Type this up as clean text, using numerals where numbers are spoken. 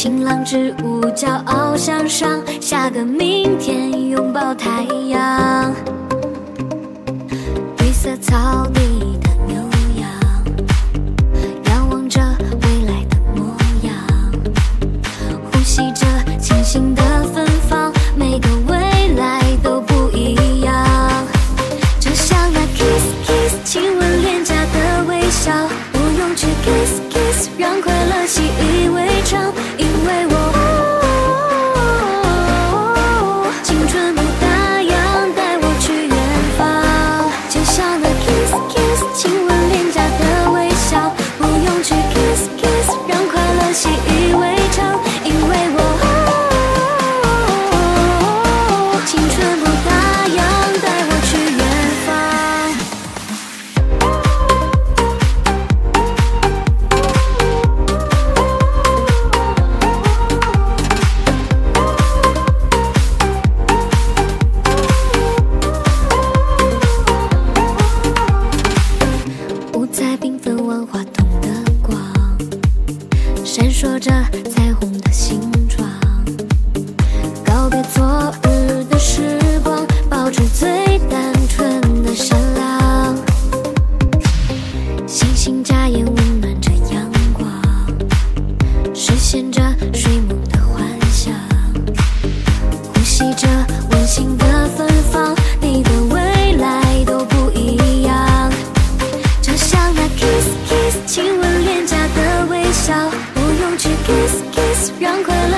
晴朗之舞，骄傲向上，下个明天，拥抱太阳。绿色草地的牛羊，仰望着未来的模样，呼吸着清新的芬芳，每个未来都不一样。就像那 kiss kiss 亲吻脸颊的微笑，不用去 kiss kiss， 让快乐习以为常。因为我青春不打烊，带我去远方。就像那 kiss kiss 亲吻脸颊的微笑，不用去 kiss kiss， 让快乐习以为常。因为我青春不打烊，带我去远方。五彩缤纷万花筒的光，闪烁着彩虹的形状。告别昨日的时光，保持最单纯的善良。星星眨眼温暖着阳光，实现着睡梦的幻想。呼吸着温馨的芬芳，你的未来都不一样。就像那 kiss kiss 亲吻脸颊的微笑，不用去 kiss kiss， 让快乐